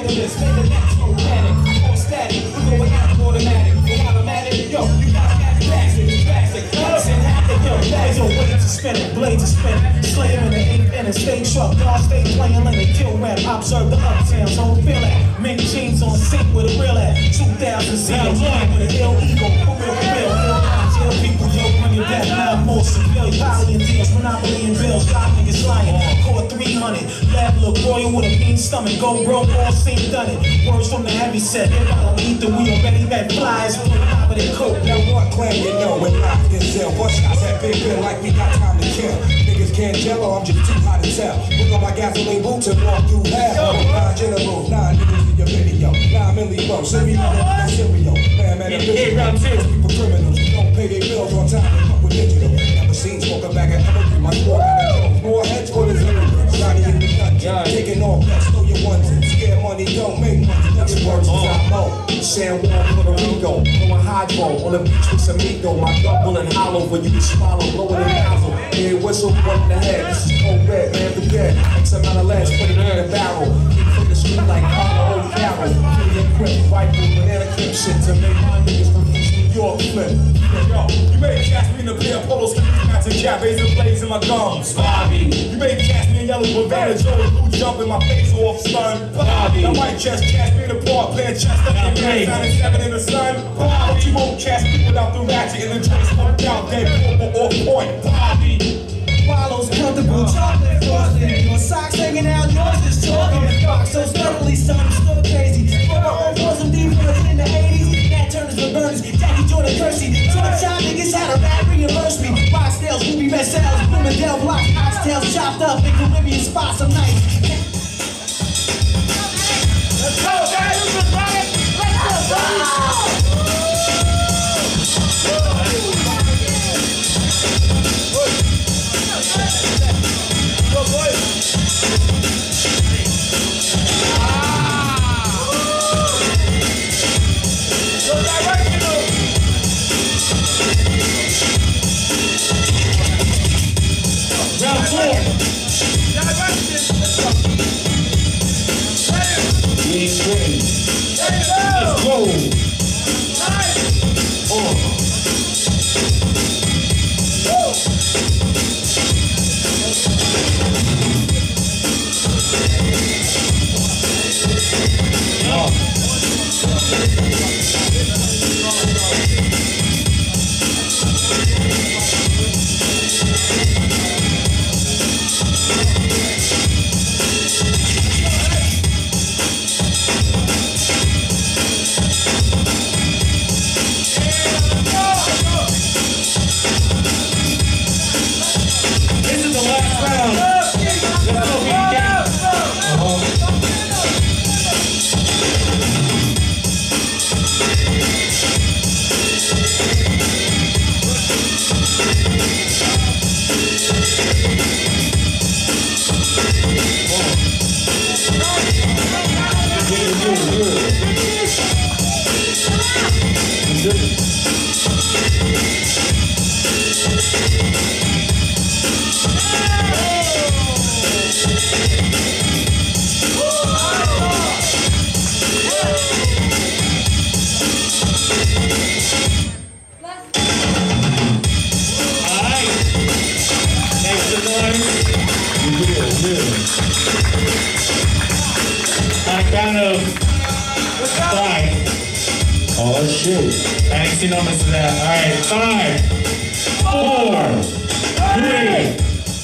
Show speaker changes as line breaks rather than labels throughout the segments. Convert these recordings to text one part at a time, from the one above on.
Turntablist, make the next no panic. Or static, we going out automatic. When automatic, yo, you got that plastic. Listen, half the yo, blades are way to spin it, blades are spinning. Slay him in the ink and a stay truck. Y'all stay playing like a kill rap. Observe the uptown, so feel that. Mink jeans on sync with a real at 2000 zeros. With an ill ego, for real, ill people, yo, bring it back. Now more civilian, poly and deals, monopoly and bills. Y'all niggas lying. Core 300, lab look royal with a mean stomach. Go broke, all seen done it. Words from the heavy set. If I don't eat the we already met flies. Put it out of the coat.
Now what claim you know when locked in cell? What shots at Big Bill like we got time to kill? Niggas can't gel or I'm just too hot to tell. Look on my gasoline boots and walk through hell. 9 generals, 9 niggas in your video. 9 milli bro, send me that cereal. Man, a bitch, people criminals. Don't pay their bills on time and fuck with digital. Never seen smoke a bag of everything. My squad got a more heads for this everything. Johnny in the dungeon, taking off, let's throw your ones in. Scare money, don't make money. That's words as I know. San Juan, Puerto Rico, going hydro on the beach with some ego. My double and hollow for you to swallow, blowing in the nozzle. Yeah, whistle, one in the head. This is cold red, man, the bed. X amount of legs, put it in a barrel. Keep from the street like Carlo old Carol. Million grip, rifle, banana clip shit to make my niggas from East New York flip. Yo, you may catch me in a pair of polos, matching cap, razor blades in my gums. Bobby, you may catch me in yellow Havana Joe, blue jump in my face off, son. Bobby, I might just catch me in the park, playing chess up in the 97 in the sun. But you won't catch me without the ratchet in the joint smoked out, dead off point. Bobby,
Wallows comfortable, chocolate frosting. Your socks hanging out, yours is talking. Box so stubbornly, son, I'm still crazy. For my own bosom, deep in the 80s. That turners for burners, Jackie Jordan Kersey. Short-time niggas had a rap reimburse me. Boxtails, ruby red cells, Bloomingdale blocks, oxtails chopped up in Caribbean spots. I'm nice.
Let's go, guys! Let's go,
Round 4. Let's go.
On a count of 5.
Oh shit.
I ain't seen no misses that. Alright, 5, 4, 3,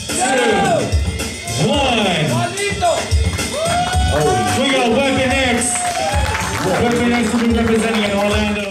2, 1. We got Weapon X. Weapon X will be representing in Orlando.